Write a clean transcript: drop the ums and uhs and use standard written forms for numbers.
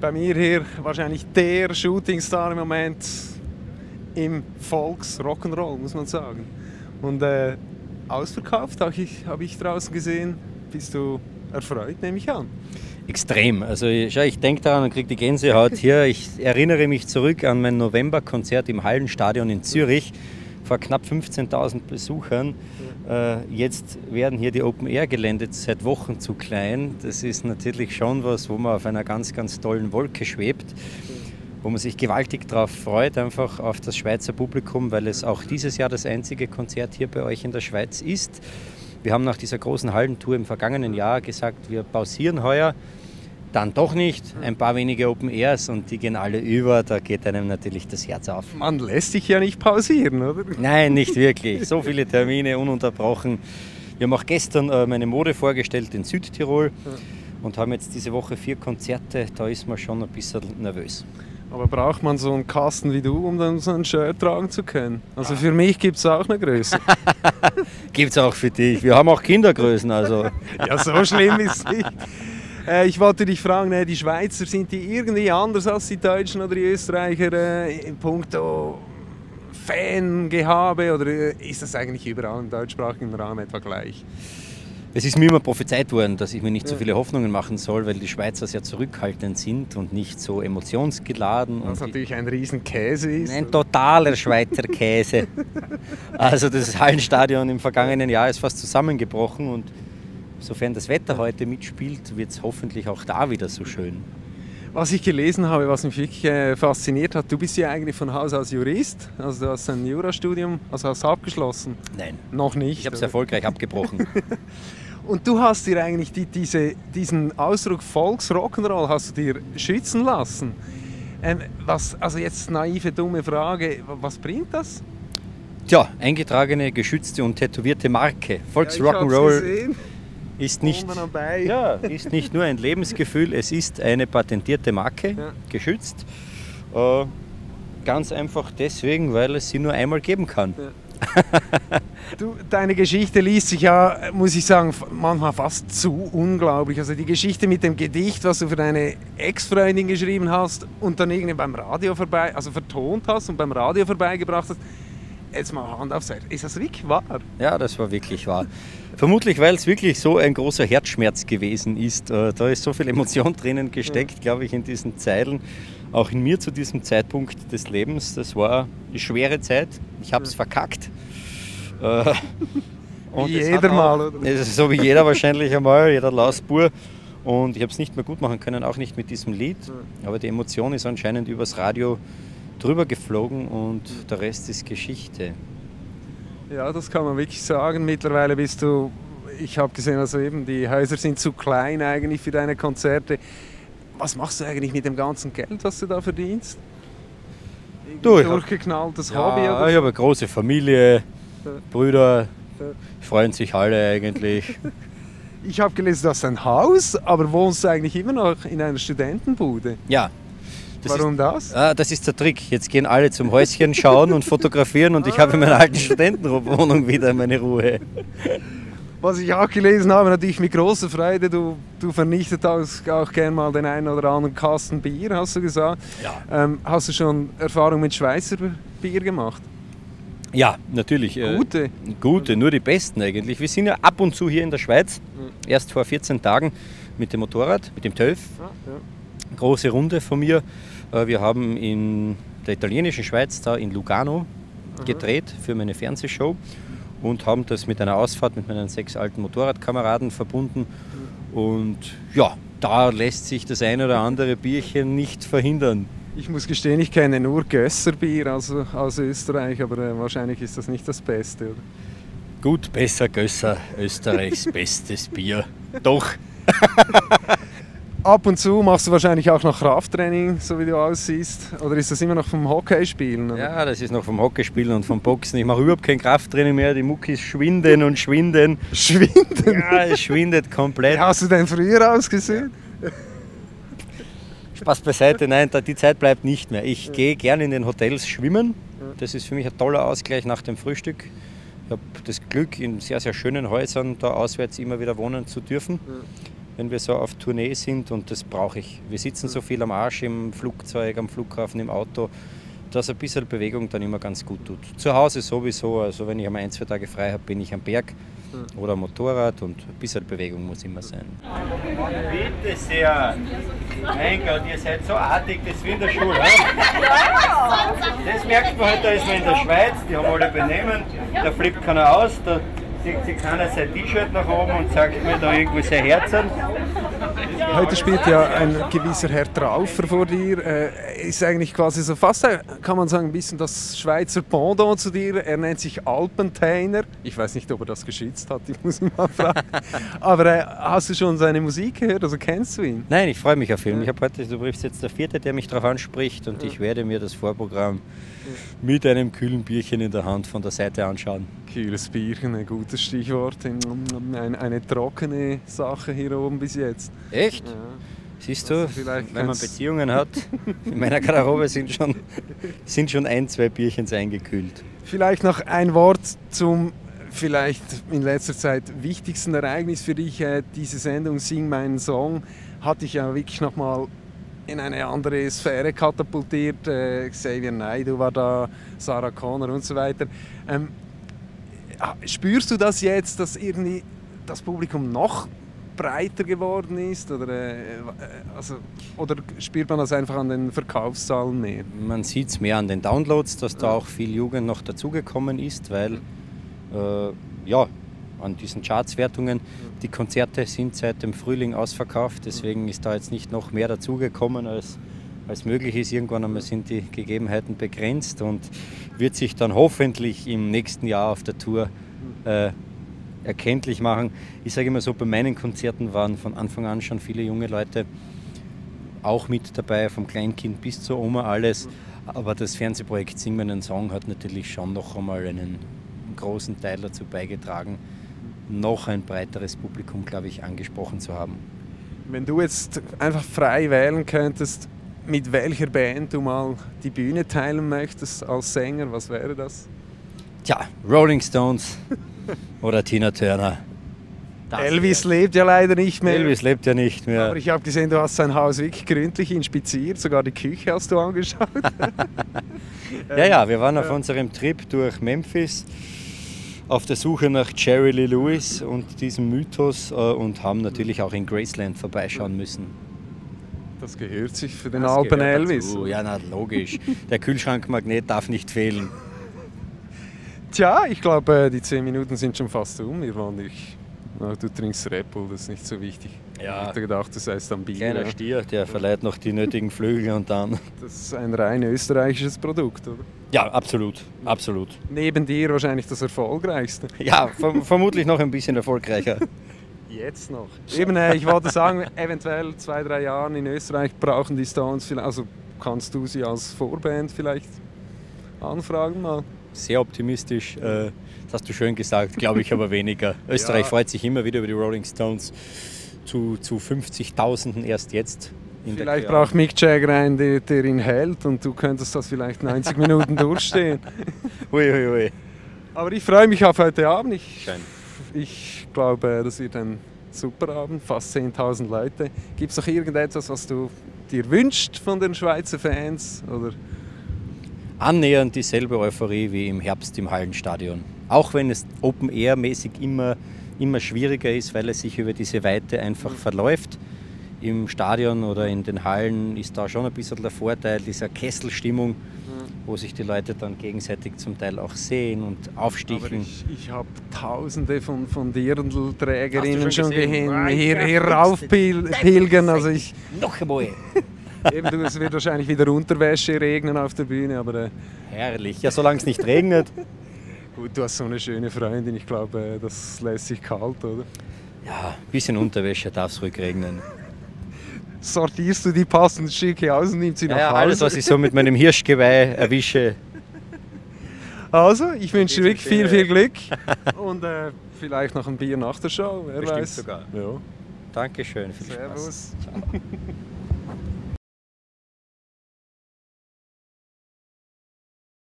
bei mir hier wahrscheinlich der Shootingstar im Moment im Volks-Rock'n'Roll, muss man sagen. Und ausverkauft habe ich draußen gesehen. Bist du erfreut, nehme ich an? Extrem. Also ich denke daran und kriege die Gänsehaut hier. Ich erinnere mich zurück an mein Novemberkonzert im Hallenstadion in Zürich vor knapp 15.000 Besuchern. Jetzt werden hier die Open-Air-Gelände seit Wochen zu klein. Das ist natürlich schon was, wo man auf einer ganz, ganz tollen Wolke schwebt, wo man sich gewaltig darauf freut, einfach auf das Schweizer Publikum, weil es auch dieses Jahr das einzige Konzert hier bei euch in der Schweiz ist. Wir haben nach dieser großen Hallentour im vergangenen Jahr gesagt, wir pausieren heuer. Dann doch nicht, ein paar wenige Open Airs und die gehen alle über, da geht einem natürlich das Herz auf. Man lässt sich ja nicht pausieren, oder? Nein, nicht wirklich. So viele Termine, ununterbrochen. Wir haben auch gestern meine Mode vorgestellt in Südtirol und haben jetzt diese Woche 4 Konzerte, da ist man schon ein bisschen nervös. Aber braucht man so einen Kasten wie du, um dann so ein Shirt tragen zu können? Also für mich gibt es auch eine Größe. Gibt es auch für dich. Wir haben auch Kindergrößen, also. Ja, so schlimm ist es nicht. Ich wollte dich fragen, die Schweizer, sind die irgendwie anders als die Deutschen oder die Österreicher in puncto Fangehabe oder ist das eigentlich überall im deutschsprachigen Raum etwa gleich? Es ist mir immer prophezeit worden, dass ich mir nicht so viele Hoffnungen machen soll, weil die Schweizer sehr zurückhaltend sind und nicht so emotionsgeladen. Was natürlich ein Riesenkäse ist. Ein totaler Schweizer Käse. Also das Hallenstadion im vergangenen Jahr ist fast zusammengebrochen und sofern das Wetter heute mitspielt, wird es hoffentlich auch da wieder so schön. Was ich gelesen habe, was mich wirklich fasziniert hat, du bist ja eigentlich von Haus aus Jurist, also du hast ein Jurastudium, also hast du abgeschlossen? Nein. Noch nicht? Ich habe es erfolgreich abgebrochen. Und du hast dir eigentlich diesen Ausdruck Volksrock'n'Roll hast du dir schützen lassen. Also jetzt naive, dumme Frage, was bringt das? Tja, eingetragene, geschützte und tätowierte Marke. Volksrock'n'Roll ist nicht nur ein Lebensgefühl, es ist eine patentierte Marke, geschützt. Ganz einfach deswegen, weil es sie nur einmal geben kann. Ja. Deine Geschichte liest sich ja, muss ich sagen, manchmal fast zu unglaublich. Also die Geschichte mit dem Gedicht, was du für deine Ex-Freundin geschrieben hast und dann irgendwie beim Radio vertont hast und beim Radio vorbeigebracht hast. Jetzt mal Hand aufs Herz. Ist das wirklich wahr? Ja, das war wirklich wahr. Vermutlich, weil es wirklich so ein großer Herzschmerz gewesen ist. Da ist so viel Emotion drinnen gesteckt, glaube ich, in diesen Zeilen. Auch in mir zu diesem Zeitpunkt des Lebens. Das war eine schwere Zeit. Ich habe es verkackt. Und jeder mal, oder? So wie jeder wahrscheinlich einmal, jeder Lausbur. Und ich habe es nicht mehr gut machen können, auch nicht mit diesem Lied. Aber die Emotion ist anscheinend übers Radio drüber geflogen und der Rest ist Geschichte. Ja, das kann man wirklich sagen. Mittlerweile bist du, ich habe gesehen, also eben die Häuser sind zu klein eigentlich für deine Konzerte. Was machst du eigentlich mit dem ganzen Geld, was du da verdienst? Durchgeknalltes Hobby? Oder? Ich habe eine große Familie, Brüder, freuen sich alle eigentlich. Ich habe gelesen, du hast ein Haus, aber wohnst du eigentlich immer noch in einer Studentenbude? Ja. Warum das? Das ist der Trick. Jetzt gehen alle zum Häuschen schauen und fotografieren und ich habe in meiner alten Studentenwohnung wieder meine Ruhe. Was ich auch gelesen habe, natürlich mit großer Freude, du vernichtest auch gerne mal den einen oder anderen Kasten Bier, hast du gesagt. Ja. Hast du schon Erfahrung mit Schweizer Bier gemacht? Ja, natürlich. Gute, nur die besten eigentlich. Wir sind ja ab und zu hier in der Schweiz, erst vor 14 Tagen mit dem Motorrad, mit dem TÜV. Große Runde von mir. Wir haben in der italienischen Schweiz, da in Lugano, gedreht für meine Fernsehshow und haben das mit einer Ausfahrt mit meinen 6 alten Motorradkameraden verbunden. Und ja, da lässt sich das ein oder andere Bierchen nicht verhindern. Ich muss gestehen, ich kenne nur Gösserbier aus Österreich, aber wahrscheinlich ist das nicht das Beste, oder? Gut, besser Gösser, Österreichs bestes Bier. Doch. Ab und zu machst du wahrscheinlich auch noch Krafttraining, so wie du aussiehst. Oder ist das immer noch vom Hockeyspielen? Oder? Ja, das ist noch vom Hockeyspielen und vom Boxen. Ich mache überhaupt kein Krafttraining mehr. Die Muckis schwinden und schwinden. Schwinden? Ja, es schwindet komplett. Wie hast du denn früher ausgesehen? Spaß beiseite, nein, die Zeit bleibt nicht mehr. Ich gehe gerne in den Hotels schwimmen. Das ist für mich ein toller Ausgleich nach dem Frühstück. Ich habe das Glück, in sehr, sehr schönen Häusern da auswärts immer wieder wohnen zu dürfen. wenn wir so auf Tournee sind, und das brauche ich. Wir sitzen so viel am Arsch im Flugzeug, am Flughafen, im Auto, dass ein bisschen Bewegung dann immer ganz gut tut. Zu Hause sowieso, also wenn ich einmal 1, 2 Tage frei habe, bin ich am Berg oder am Motorrad, und ein bisschen Bewegung muss immer sein. Bitte sehr. Mein Gott, ihr seid so artig, das ist wie in der Schule. Das merkt man halt, da ist man in der Schweiz, die haben alle Benehmen, da flippt keiner aus, da zieht sich keiner sein T-Shirt nach oben und sagt mir da irgendwo sein Herz an. Heute spielt ja ein gewisser Herr Traufer vor dir. Ist eigentlich quasi so fast, kann man sagen, ein bisschen das Schweizer Pendant zu dir. Er nennt sich Alpenteiner. Ich weiß nicht, ob er das geschützt hat, ich muss ihn mal fragen. Aber hast du schon seine Musik gehört? Also kennst du ihn? Nein, ich freue mich auf ihn. Ich habe heute, du bist jetzt der 4., der mich darauf anspricht, und ich werde mir das Vorprogramm mit einem kühlen Bierchen in der Hand von der Seite anschauen. Kühles Bierchen, ein gutes Stichwort. Eine trockene Sache hier oben bis jetzt. Echt? Ja. Siehst du, wenn man Beziehungen hat, in meiner Garderobe sind schon 1, 2 Bierchens eingekühlt. Vielleicht noch ein Wort zum vielleicht in letzter Zeit wichtigsten Ereignis für dich. Diese Sendung Sing meinen Song hat dich ja wirklich nochmal in eine andere Sphäre katapultiert. Xavier Naidoo war da, Sarah Connor und so weiter. Spürst du das jetzt, dass irgendwie das Publikum noch breiter geworden ist? Oder spürt man das einfach an den Verkaufszahlen mehr? Man sieht es mehr an den Downloads, dass da auch viel Jugend noch dazugekommen ist, weil an diesen Chartswertungen, die Konzerte sind seit dem Frühling ausverkauft, deswegen ist da jetzt nicht noch mehr dazugekommen, als möglich ist. Irgendwann einmal sind die Gegebenheiten begrenzt und wird sich dann hoffentlich im nächsten Jahr auf der Tour erkenntlich machen. Ich sage immer so, bei meinen Konzerten waren von Anfang an schon viele junge Leute auch mit dabei, vom Kleinkind bis zur Oma, alles. Aber das Fernsehprojekt Sing meinen Song hat natürlich schon noch einmal einen großen Teil dazu beigetragen, noch ein breiteres Publikum, glaube ich, angesprochen zu haben. Wenn du jetzt einfach frei wählen könntest, mit welcher Band du mal die Bühne teilen möchtest als Sänger, was wäre das? Tja, Rolling Stones oder Tina Turner. Elvis lebt ja leider nicht mehr. Elvis lebt ja nicht mehr. Aber ich habe gesehen, du hast sein Haus wirklich gründlich inspiziert, sogar die Küche hast du angeschaut. Ja, wir waren auf unserem Trip durch Memphis auf der Suche nach Jerry Lee Lewis und diesem Mythos und haben natürlich auch in Graceland vorbeischauen müssen. Das gehört sich für den Alpen Elvis. Ja, na, logisch. Der Kühlschrankmagnet darf nicht fehlen. Tja, ich glaube, die 10 Minuten sind schon fast um. Du trinkst Red Bull, das ist nicht so wichtig. Ja. Ich hätte gedacht, du seist am Bier. Kleiner Stier, der verleiht noch die nötigen Flügel und dann... Das ist ein rein österreichisches Produkt, oder? Ja, absolut, absolut. Neben dir wahrscheinlich das erfolgreichste. Ja, vermutlich noch ein bisschen erfolgreicher. Jetzt noch. Eben, ich wollte sagen, eventuell 2, 3 Jahren in Österreich brauchen die Stones, also kannst du sie als Vorband vielleicht anfragen mal? Sehr optimistisch, das hast du schön gesagt, glaube ich aber weniger. Österreich freut sich immer wieder über die Rolling Stones, zu 50.000 erst jetzt. Vielleicht braucht Mick Jagger einen, der ihn hält, und du könntest das vielleicht 90 Minuten durchstehen. Ui. Aber ich freue mich auf heute Abend. Ich glaube, das wird ein super Abend, fast 10.000 Leute. Gibt es noch irgendetwas, was du dir wünschst von den Schweizer Fans? Oder? Annähernd dieselbe Euphorie wie im Herbst im Hallenstadion. Auch wenn es Open-Air-mäßig immer schwieriger ist, weil es sich über diese Weite einfach verläuft. Im Stadion oder in den Hallen ist da schon ein bisschen der Vorteil dieser Kesselstimmung, wo sich die Leute dann gegenseitig zum Teil auch sehen und aufsticheln. Aber ich habe Tausende von Dirndl-Trägerinnen schon hier raufpilgern. Also noch einmal! Eben, es wird wahrscheinlich wieder Unterwäsche regnen auf der Bühne, aber... Herrlich, ja, solange es nicht regnet. Gut, du hast so eine schöne Freundin, ich glaube, das lässt sich kalt, oder? Ja, ein bisschen Unterwäsche darf es ruhig regnen. Sortierst du die passenden Stücke aus und nimmst sie nach Hause? Ja, alles, was ich so mit meinem Hirschgeweih erwische. Also, ich wünsche dir wirklich viel Glück und vielleicht noch ein Bier nach der Show, wer Bestimmt weiß. Sogar. Ja. Dankeschön, viel Servus. Spaß. Ciao.